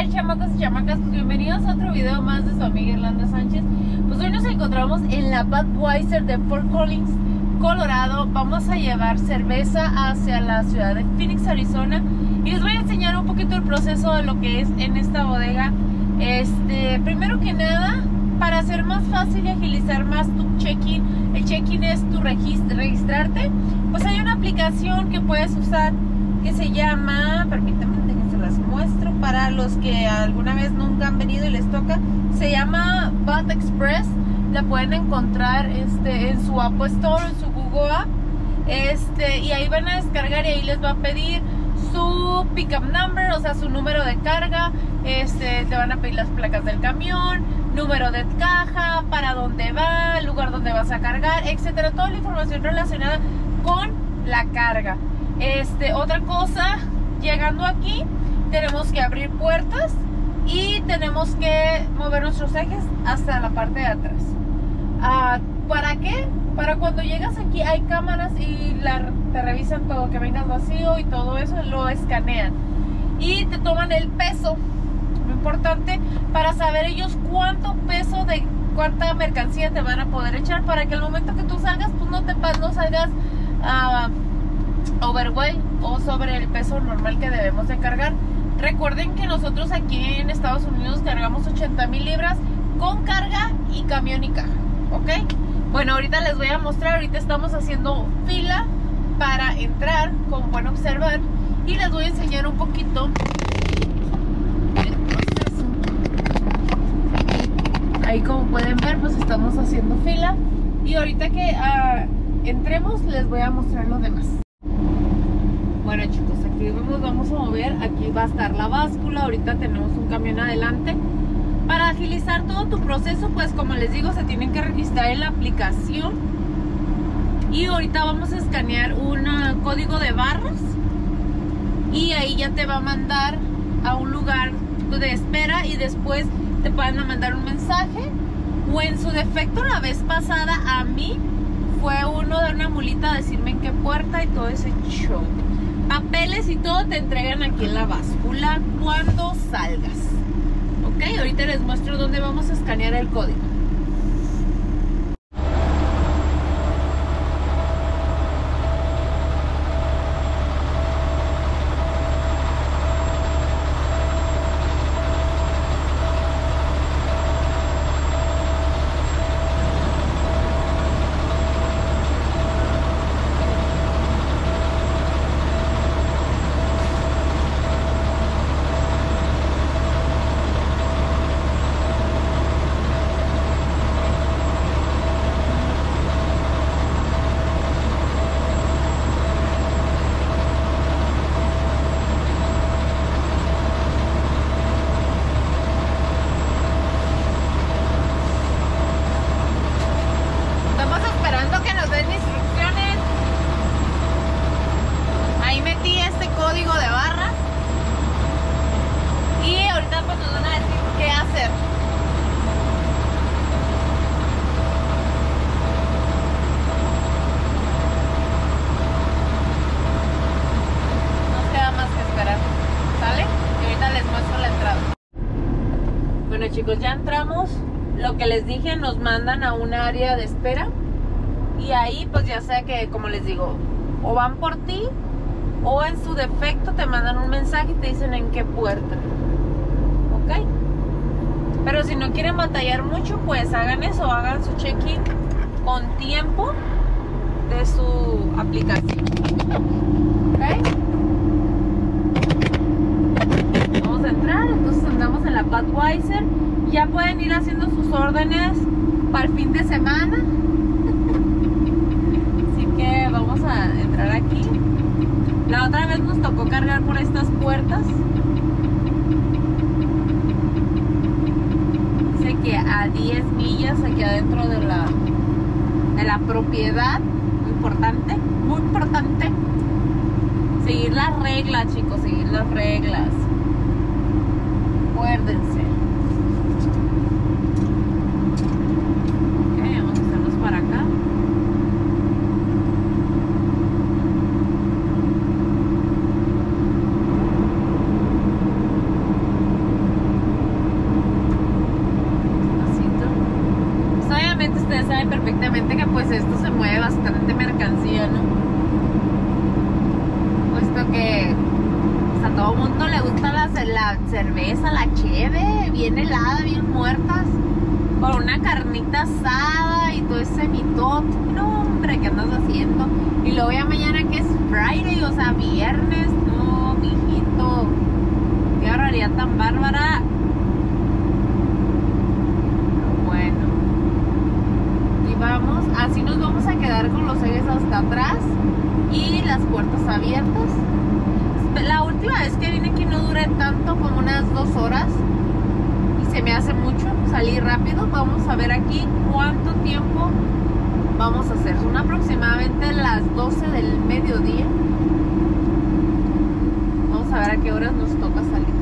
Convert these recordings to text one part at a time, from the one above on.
chamacos y chamacas? Pues bienvenidos a otro video más de su amiga Irlanda Sánchez. Pues hoy nos encontramos en la Budweiser de Fort Collins, Colorado. Vamos a llevar cerveza hacia la ciudad de Phoenix, Arizona, y les voy a enseñar un poquito el proceso de lo que es en esta bodega. Primero que nada, para hacer más fácil y agilizar más tu check-in, el check-in es tu registrarte, pues hay una aplicación que puedes usar que se llama, permítanme que se las muestro para los que alguna vez nunca han venido y les toca. Se llama Bud Express. La pueden encontrar en su App Store, en su Google App, y ahí van a descargar y ahí les va a pedir su pickup number, o sea, su número de carga. Te van a pedir las placas del camión, número de caja, para dónde va, el lugar donde vas a cargar, etcétera, toda la información relacionada con la carga. Otra cosa, llegando aquí tenemos que abrir puertas y tenemos que mover nuestros ejes hasta la parte de atrás. ¿Para qué? Para cuando llegas aquí hay cámaras y te revisan todo, que vengas vacío y todo eso, lo escanean y te toman el peso, muy importante, para saber ellos cuánto peso de cuánta mercancía te van a poder echar, para que al momento que tú salgas, pues no salgas overweight o sobre el peso normal que debemos de cargar. Recuerden que nosotros aquí en Estados Unidos cargamos 80,000 libras con carga y camión y caja, ¿ok? Bueno, ahorita les voy a mostrar, ahorita estamos haciendo fila para entrar, como pueden observar, y les voy a enseñar un poquito el proceso. Ahí, como pueden ver, pues estamos haciendo fila, y ahorita que entremos les voy a mostrar lo demás. Bueno, chicos, aquí vamos a mover, aquí va a estar la báscula, ahorita tenemos un camión adelante. Para agilizar todo tu proceso, pues como les digo, se tienen que registrar en la aplicación. Y ahorita vamos a escanear un código de barras. Y ahí ya te va a mandar a un lugar de espera y después te pueden mandar un mensaje. O en su defecto, la vez pasada a mí fue uno de una mulita a decirme en qué puerta y todo ese show. Papeles y todo te entregan aquí en la báscula cuando salgas. Ok, ahorita les muestro dónde vamos a escanear el código. Código de barras y ahorita pues nos van a decir qué hacer. Nos queda más que esperar, ¿sale? Y ahorita les muestro la entrada. Bueno, chicos, ya entramos. Lo que les dije, nos mandan a un área de espera y ahí pues ya sea que, como les digo, o van por ti o en su defecto te mandan un mensaje y te dicen en qué puerta, ¿ok? Pero si no quieren batallar mucho, pues hagan eso, hagan su check-in con tiempo de su aplicación, ¿ok? Vamos a entrar, entonces andamos en la Budweiser. Ya pueden ir haciendo sus órdenes para el fin de semana. Así que vamos a entrar aquí. La otra vez nos tocó cargar por estas puertas. Dice que a 10 millas aquí adentro de la propiedad. Muy importante, muy importante. Seguir las reglas, chicos, seguir las reglas. Acuérdense. Ok, vamos a hacernos para acá. ustedes saben perfectamente que pues esto se mueve bastante mercancía, ¿no? Puesto que pues, a todo mundo le gusta la cerveza, la cheve, bien helada, bien muertas, con una carnita asada y todo ese mitote. No, hombre, ¿qué andas haciendo? Y luego ya mañana que es Friday, o sea, viernes. No, mijito, qué barbaridad tan bárbara. Bueno, y vamos, así nos vamos a quedar con los aires hasta atrás y las puertas abiertas. La última vez que vine aquí no duré tanto, como unas 2 horas, y se me hace mucho, salí rápido. Vamos a ver aquí cuánto tiempo vamos a hacer. Son aproximadamente las 12 del mediodía. Vamos a ver a qué horas nos toca salir.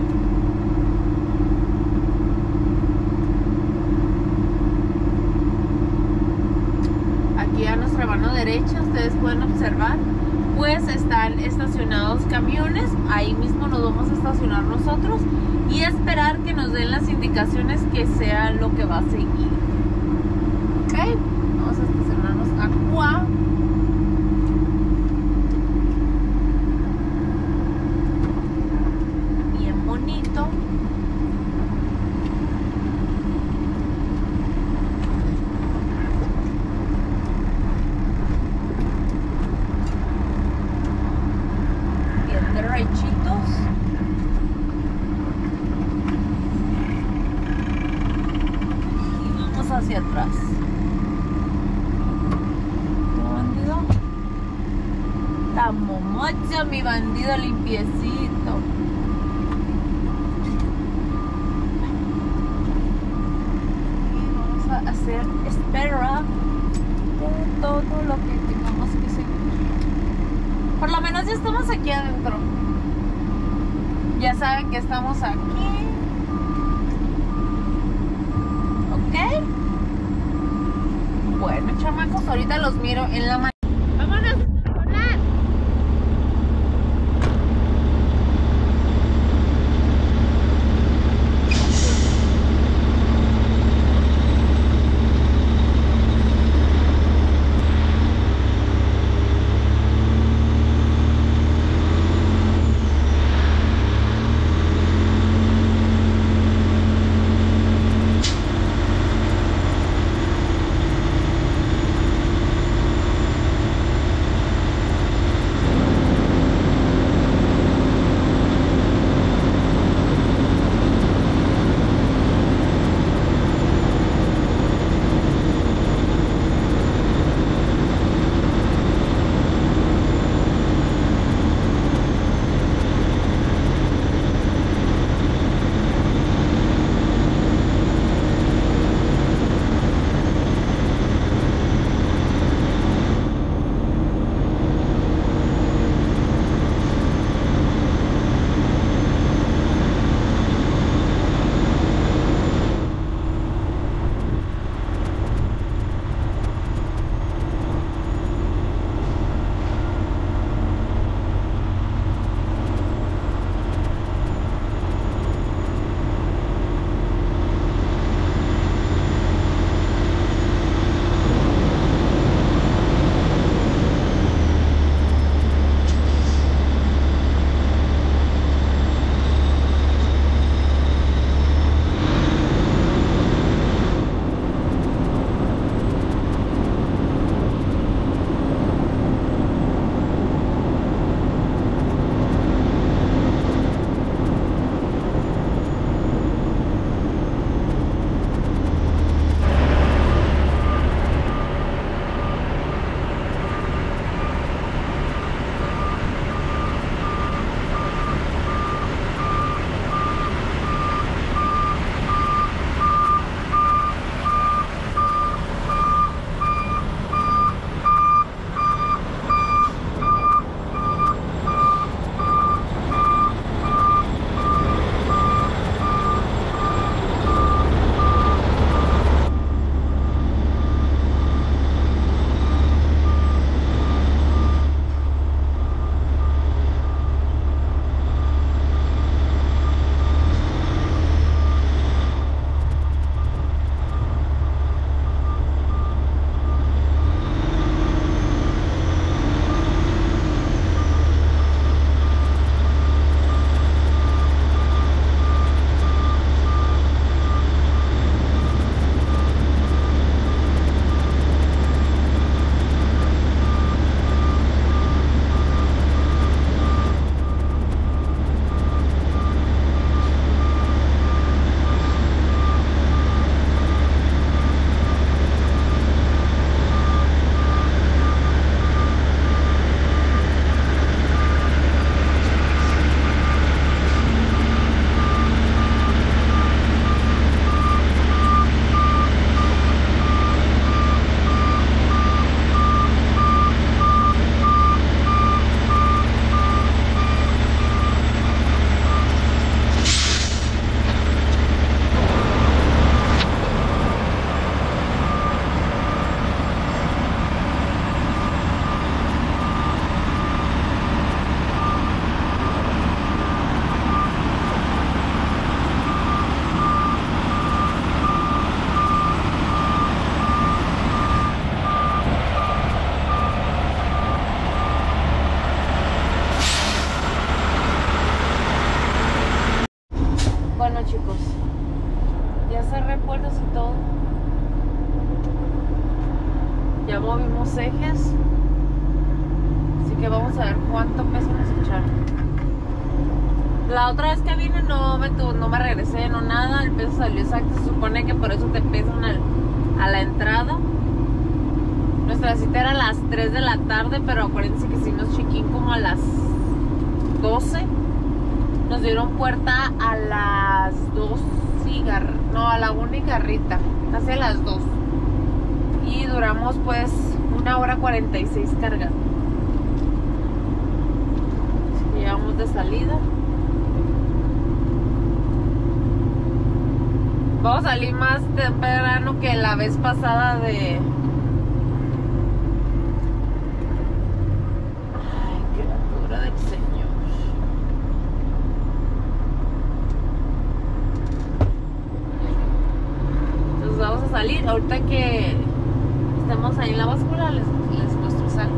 Aquí a nuestra mano derecha ustedes pueden observar, pues están estacionados camiones. Ahí mismo nos vamos a estacionar nosotros y esperar que nos den las indicaciones que sea lo que va a seguir. Ok, vamos a estacionarnos acá. Bien bonito. Bien derechitos. Y vamos hacia atrás. Momocha, mi bandido limpiecito. Y vamos a hacer espera de todo lo que tengamos que seguir. Por lo menos ya estamos aquí adentro. Ya saben que estamos aquí. ¿Ok? Bueno, chamacos, ahorita los miro en la mañana. Ya cerré puertas y todo. Ya movimos ejes. Así que vamos a ver cuánto peso nos echaron. La otra vez que vine no me regresé, no nada. El peso salió exacto. Se supone que por eso te pesan a la entrada. Nuestra cita era a las 3 de la tarde, pero acuérdense que hicimos check-in como a las 12. Nos dieron puerta a las 2 no, a la 1 y garrita, casi a las 2. Y duramos pues 1 hora 46 cargando. Así que llevamos de salida. Vamos a salir más temprano que la vez pasada de... Ay, criatura del Señor. Entonces vamos a salir. Ahorita que estemos ahí en la báscula les muestro sal.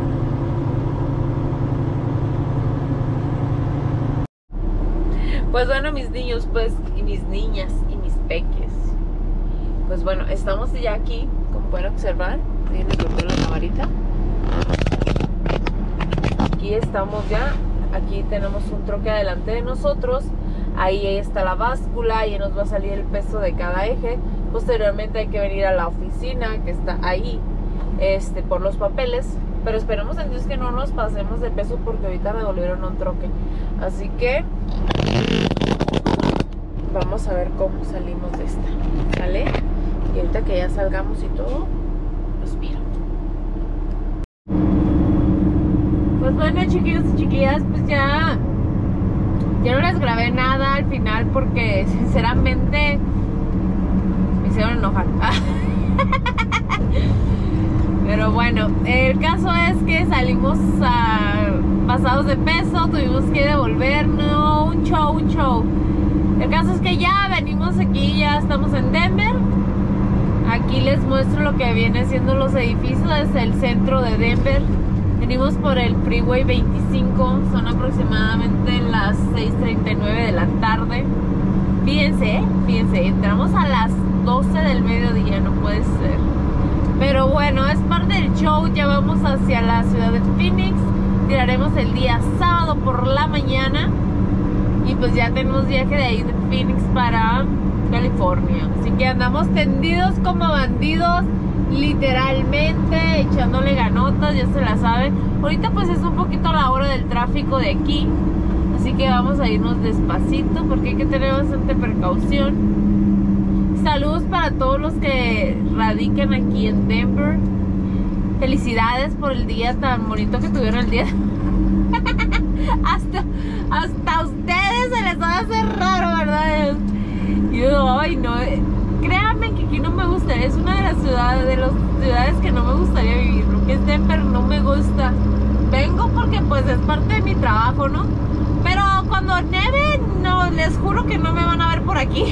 Pues bueno, mis niños, pues, y mis niñas, y mis peques. Pues bueno, estamos ya aquí, como pueden observar. Ahí les corté la camarita. Aquí estamos ya. Aquí tenemos un troque adelante de nosotros. Ahí está la báscula. Ahí nos va a salir el peso de cada eje. Posteriormente hay que venir a la oficina que está ahí, por los papeles. Pero esperemos en Dios que no nos pasemos de peso, porque ahorita me volvieron un troque. Así que vamos a ver cómo salimos de esta, ¿sale? Y ahorita que ya salgamos y todo, los miro. Pues bueno, chiquillos y chiquillas, pues ya no les grabé nada al final porque sinceramente me hicieron enojar. Pero bueno, el caso es que salimos pasados de peso, tuvimos que devolvernos, un show. El caso es que ya venimos aquí, ya estamos en Denver. Aquí les muestro lo que viene siendo los edificios desde el centro de Denver. Venimos por el Freeway 25, son aproximadamente las 6:39 de la tarde. Fíjense, entramos a las 12 del mediodía, no puede ser. Pero bueno, es parte del show. Ya vamos hacia la ciudad de Phoenix. Tiraremos el día sábado por la mañana. Y pues ya tenemos viaje de ahí de Phoenix para California. Así que andamos tendidos como bandidos, literalmente, echándole ganotas, ya se la saben. Ahorita pues es un poquito la hora del tráfico de aquí. Así que vamos a irnos despacito porque hay que tener bastante precaución. Saludos para todos los que radican aquí en Denver. Felicidades por el día tan bonito que tuvieron el día. hasta ustedes se les va a hacer raro, ¿verdad? Yo, ay, no. Créanme que aquí no me gusta. Es una de las ciudades que no me gustaría vivir. Lo que es Denver no me gusta. Vengo porque pues es parte de mi trabajo, ¿no? Pero cuando nieve, no, les juro que no me van a ver por aquí.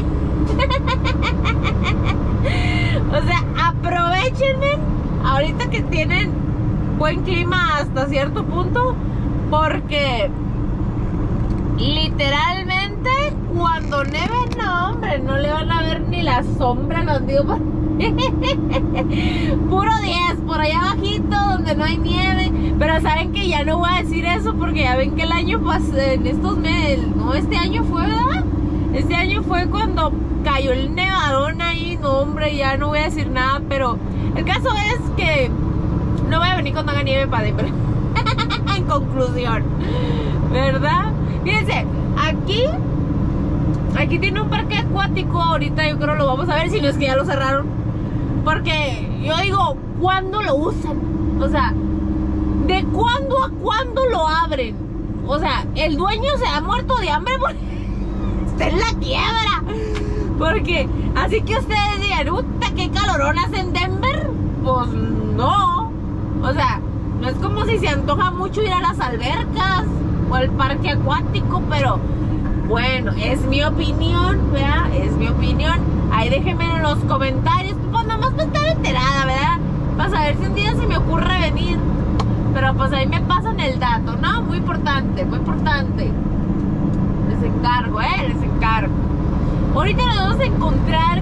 O sea, aprovechenme ahorita que tienen buen clima hasta cierto punto, porque literalmente cuando nieve, no, hombre, no le van a ver ni la sombra, los digo. Puro 10, por allá abajito donde no hay nieve. Pero saben que ya no voy a decir eso, porque ya ven que el año pasado, en estos meses, no, este año fue, ¿verdad? Este año fue cuando cayó el nevadón ahí. No, hombre, ya no voy a decir nada. Pero el caso es que no voy a venir cuando haga nieve para Denver. En conclusión, ¿verdad? Fíjense, aquí tiene un parque acuático. Ahorita yo creo lo vamos a ver, si no es que ya lo cerraron. Porque yo digo, ¿cuándo lo usan? O sea, ¿de cuándo a cuándo lo abren? O sea, el dueño se ha muerto de hambre porque está en la quiebra. Porque, así que ustedes digan, ¡uta, qué calorón hace en Denver! Pues no. O sea, no es como si se antoja mucho ir a las albercas o al parque acuático, pero bueno, es mi opinión, ¿verdad? Es mi opinión. Ahí déjenme en los comentarios, pues nomás para estar enterada, ¿verdad? Para saber si un día se me ocurre venir. Pero pues ahí me pasan el dato, ¿no? Muy importante, muy importante. Les encargo, les encargo. Ahorita nos vamos a encontrar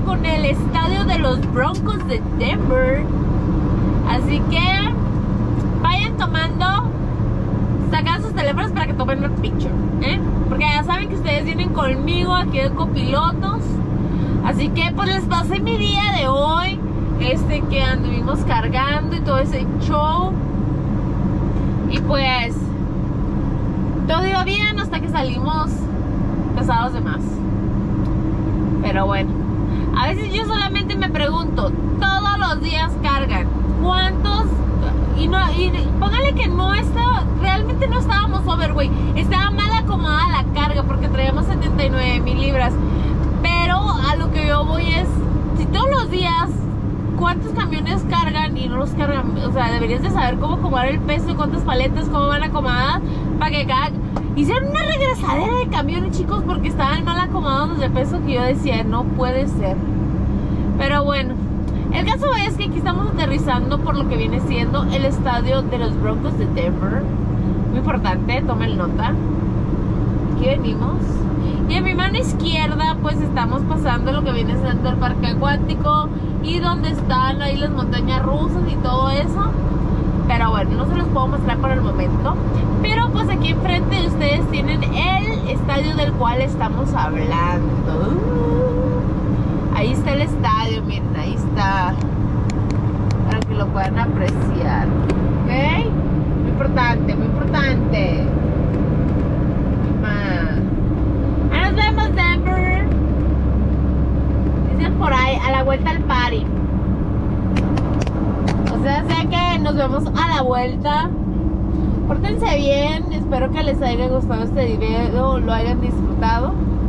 el estadio de los Broncos de Denver. Así que vayan tomando, sacan sus teléfonos para que tomen una picture, porque ya saben que ustedes vienen conmigo aquí de copilotos. Así que pues les pasé mi día de hoy, que anduvimos cargando y todo ese show. Y pues todo iba bien hasta que salimos pesados de más. Pero bueno, a veces yo solamente me pregunto, todos los días cargan, ¿cuántos? Y póngale que realmente no estábamos overweight, estaba mal acomodada la carga porque traíamos 79,000 libras. Pero a lo que yo voy es, si todos los días, ¿cuántos camiones cargan y no los cargan? O sea, deberías de saber cómo acomodar el peso, cuántas paletas, cómo van acomodadas, para que hicieron una regresadera de camiones, chicos, porque estaban mal acomodados de peso, que yo decía, no puede ser. Pero bueno, el caso es que aquí estamos aterrizando por lo que viene siendo el estadio de los Broncos de Denver. Muy importante, tomen nota. Aquí venimos. Y en mi mano izquierda pues estamos pasando lo que viene siendo el parque acuático y donde están ahí las montañas rusas y todo eso. Pero bueno, no se los puedo mostrar por el momento. Pero pues aquí enfrente de ustedes tienen el estadio del cual estamos hablando. Ahí está el estadio, miren, ahí está. Para que lo puedan apreciar. ¿Ok? Muy importante, muy importante. Nos vemos, Denver. Dicen por ahí, a la vuelta al party. O sea, sé que nos vemos a la vuelta. Pórtense bien. Espero que les haya gustado este video, lo hayan disfrutado.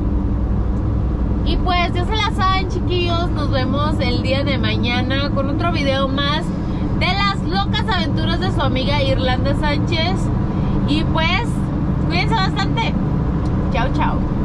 Y pues ya se la saben, chiquillos. Nos vemos el día de mañana con otro video más de las locas aventuras de su amiga Irlanda Sánchez. Y pues, cuídense bastante. Chao, chao.